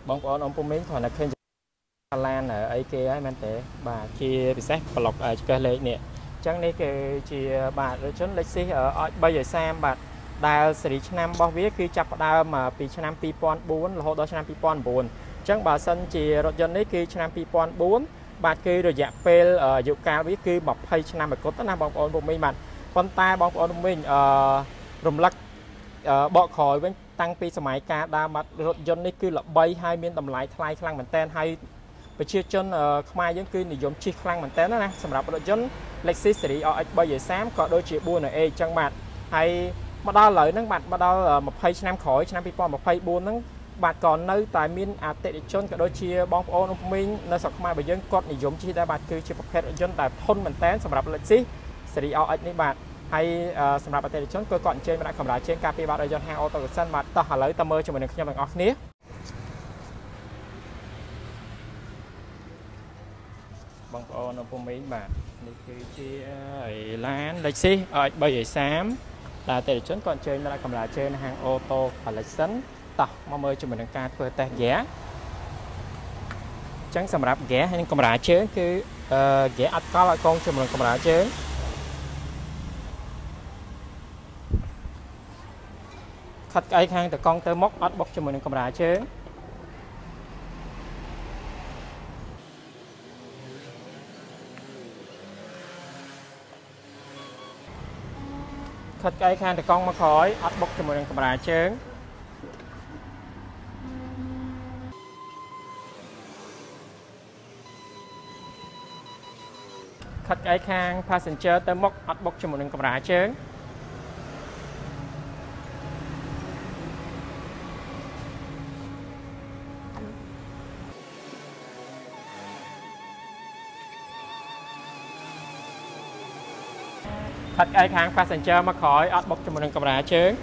บางคนองค์ปุ่มมิ้งถอนเคยลานở ấy kia ấyมันแต่บาchia bị xét và lọc ở cái lệ nè chẳng này cái chia bà rồi chốn lịch sử ở bây giờ xem bà đào sử năm bao viết khi chập đào màពីឆ្នាំ2004រហូតដល់ឆ្នាំ2009ចឹងបើសិនជារថយន្តនេះគឺឆ្នាំ2004បាទគឺរយៈពេលអាយុកាលវាគឺ20ឆ្នាំមកុដណាបងប្អូនពុំមីងបាទប៉ុន្តែបងប្អូនពុំមីងរំលឹកបកក្រោយវិញតាំងពីសម័យកាលដើមបាទរថយន្តនេះគឺល្បីហើយមានតម្លៃថ្លៃខ្លាំងមែនតើហើយប្រជាជនខ្មែរយើងគឺនិយមជិះខ្លាំងមែនតើណាសម្រាប់រថយន្ត Lexus Series RX 330ក៏ដូចជា 4A ចឹងបាទហើយមកដល់ឥឡូវហ្នឹងបាទមកដល់20ឆ្នាំក្រោយឆ្នាំ2024ហ្នឹងបាទក៏នៅតែមានអតិថិជនក៏ដូចជាបងប្អូនមីងនៅស្រុកខ្មែររបស់យើងគាត់និយមជិះដែរបាទគឺជាប្រភេទរថយន្តដែលធន់មែនតើសម្រាប់ Lexus Series RX នេះបាទហើយសម្រាប់អតិថិជនគាត់អញ្ជើញមកដាក់កម្រាលជើងការពារបាទរថយន្តហាងអូតូកសិនបាទតោះឥឡូវតើមើលជាមួយនឹងខ្ញុំទាំងអស់គ្នាបងប្អូនពុំមីងបាទនេះគឺជាឡាន Lexus RX 330ដែលអតិថិជនគាត់អញ្ជើញមកដាក់កម្រាលជើងហាងអូតូ Collection តោះមកមើលជាមួយនឹងការធ្វើតេស្តហ្គាចឹងសម្រាប់ហ្គាហើយនឹងកម្រាលជើងគឺហ្គាអត់កលឲ្យកងជាមួយនឹងកម្រាលជើងខិតក្អីខាងតកង់ទៅមុខអត់បុកជាមួយនឹងកម្រាលជើងខិតក្អីខាងតកង់មកក្រោយអត់បុកជាមួយនឹងកម្រាលជើងខិតក្អីខាង passenger ទៅមុខអត់បុកជាមួយនឹងកម្រាលជើងខិតក្អីខាង passenger មកក្រោយអត់បុកជាមួយនឹងកម្រាលជើង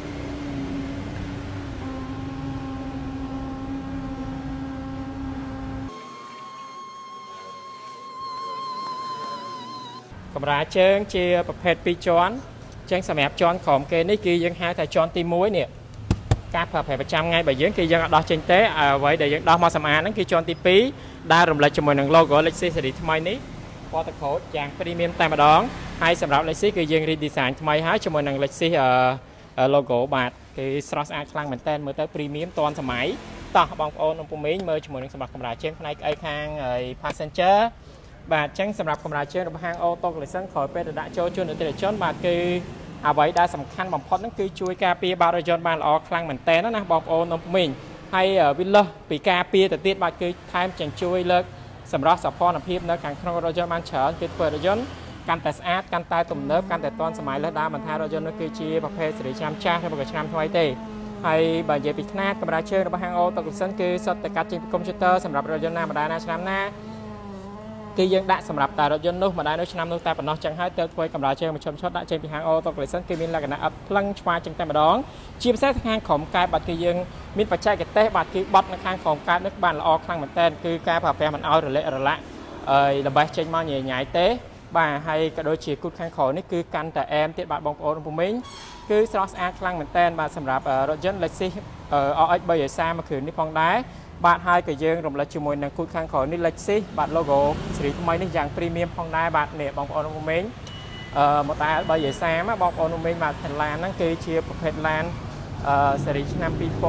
កម្រាលជើងជាប្រភេទ2ជាន់ចឹងសម្រាប់ជាន់ក្រោមគេនេះគឺយើងហៅថាជាន់ទី1នេះការប្រើប្រាស់ប្រចាំថ្ងៃរបស់យើងគឺយើងអត់ដោះចេញទេអ្វីដែលយើងដោះមកសម្អាតហ្នឹងគឺជាន់ទី2ដែលរំលេចជាមួយនឹង logo Lexus Series ថ្មីនេះពណ៌ទឹកក្រូចយ៉ាង premium តែម្ដងហើយសម្រាប់ Lexus គឺយើង redesign ថ្មីហើយជាមួយនឹង Lexus logo បាទគឺស្រស់ស្អាតខ្លាំងមែនតើមើលទៅ premium ទាន់សម័យតោះបងប្អូនពុំមីងមើលជាមួយនឹងសម្រាប់កម្រាលជើងផ្នែកអីខាង passenger បាទអញ្ចឹងសម្រាប់កម្រាលជើងរបស់ហាង Auto Collection ក្រោយពេលដាក់ចូលជូនអតិថិជនបាទគឺអ្វីដែលសំខាន់បំផុតហ្នឹងគឺជួយការពារបាទរថយន្តបានល្អខ្លាំងមែនតើណាបងប្អូនមីងហើយវាលើសពីការពារទៅទៀតបាទគឺថែមទាំងជួយលើកសម្រាប់សោភ័ណភាពនៅខាងក្នុងរថយន្តបានច្រើនគឺធ្វើរថយន្តកាន់តែស្អាតកាន់តែទំនើបកាន់តែទាន់សម័យលើសដើមមិនថារថយន្តនោះគឺជាប្រភេទសេរីឆ្នាំចាស់ឬក៏ឆ្នាំថ្មីទេហើយបើនិយាយពីຂະຫນាតកម្រាលជើងរបស់ហាង Auto Collection គឺសុទ្ធតែកាត់ចេញពីកុំព្យូទ័រសម្រាប់រថយន្តណាម្ដងណាឆ្នាំណាគឺយើងដាក់សម្រាប់តែរថយន្តនោះម្ដងនោះឆ្នាំនោះតែប៉ុណ្ណោះចឹងហើយទៅធ្វើកម្រាលជើងមួយឈុតដាក់ចេញពីហាង Auto Collection គឺមានលក្ខណៈអត់ផ្លឹងឆ្វាចឹងតែម្ដងជាពិសេសខាងក្រោមកែបបាទគឺយើងមានបច្ចេកទេសបាទគឺបត់នៅខាងក្រោមកែបនេះបានល្អខ្លាំងមែនតើគឺការប្រើប្រាស់មិនឲ្យរលាក់រលាក់ល្បេះចេញមកញ៉ៃញ៉ៃទេបាទហើយក៏ដូចជាគូតខាងក្រោយនេះគឺកាន់តែអែមទៀតបាទបងប្អូនពុំមីងគឺស្រស់ស្អាតខ្លាំងមែនតើបាទសម្រាប់រថយន្ត Lexus RX 330មួយគ្រឿងនេះផងដែរបាទហើយក៏យើងរំលេចជាមួយនឹងគូតខាងក្រោយនេះ Lexus បាទ logo សេរីថ្មីនេះយ៉ាង premium ផងដែរបាទនេះបងប្អូនពុំមីងmodel 330បងប្អូនពុំមីងបាទឡានហ្នឹងគឺជាប្រភេទឡានសេរីឆ្នាំ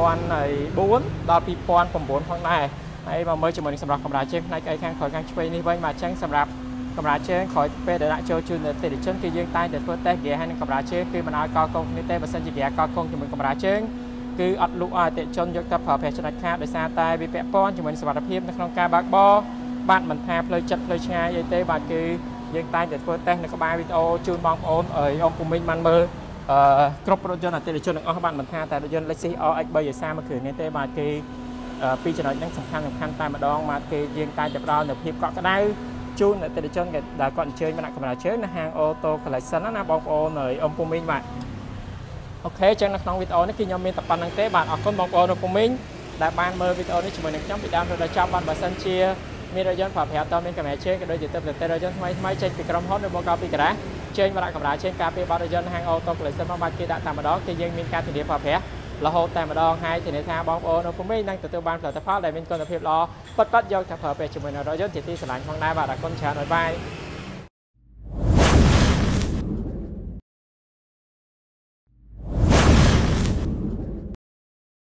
2004ដល់2009ផងដែរហើយមកមើលជាមួយនឹងសម្រាប់កម្រាលជើងផ្នែកអីខាងក្រោយខាងឆ្វេងនេះវិញបាទអញ្ចឹងសម្រាប់កម្រាលជើងក្រោយពេលដែលដាក់ចូលជូនអតិថិជនគឺយើងតែងតែធ្វើតេស្តហ្គាហើយនឹងកម្រាលជើងគឺមិនឲ្យកកកងគ្នាទេបើសិនជាហ្គាកកងជាមួយកម្រាលជើងគឺអត់លុកឲ្យអតិថិជនយកទៅប្រើប្រាស់ចំណុចខាតដោយសារតែវាពាក់ព័ន្ធជាមួយនឹងសុវត្ថិភាពនៅក្នុងការបើកបរបាទមិនថាផ្លូវចិត្តផ្លូវឆ្ងាយអីទេបាទគឺយើងតែងតែធ្វើតេស្តនៅក្បាលវីដេអូជូនបងប្អូនអ៊ំពុំមីងបានមើលគ្រប់រថយន្តអតិថិជនទាំងអស់បាទមិនថាតែរថយន្ត Lexus RX 330មួយគ្រឿងនេះទេបាទគឺពីចំណុចហ្នឹងសំខាន់តែម្ដងបាទគឺយើងតែងតែផ្ដល់នូវភាពកក់ក្ដៅជូនអតិថិជនដែលគាត់អញ្ជើញមកដាក់កម្រាលជើងនៅហាង Auto Collection ណាបងប្អូនអ៊ំពុំមីងបាទអូខេចឹងនៅក្នុងវីដេអូនេះគឺខ្ញុំមានតែប៉ុណ្្នឹងទេបាទអរគុណបងប្អូនពុំមីងដែលបានមើលវីដេអូនេះជាមួយនឹងខ្ញុំពីដើមដល់ចប់បាទបើសិនជាមានរថយន្តប្រើប្រាស់តមានកម្រាលជើងក៏ដូចជាទៅរថយន្តថ្មីចេញពីក្រុមហ៊ុនឬមកពីការ៉ាជើញមកដាក់កម្រាលជើងការពារបាត់រថយន្តហាង Auto Collection មកបាទគេដាក់តែម្ដងគឺយើងមានការធានាប្រើប្រាស់រហូតតែម្ដងហើយធានាថាបងប្អូននៅភូមិនឹងទទួលបានផលិតផលដែលមានគុណភាពល្អពិតៗយកទៅប្រើប្រាស់ជាមួយនឹងរថយន្តជាទីស្រឡាញ់ផងដែរបាទអរគុណច្រើនបាយបាយ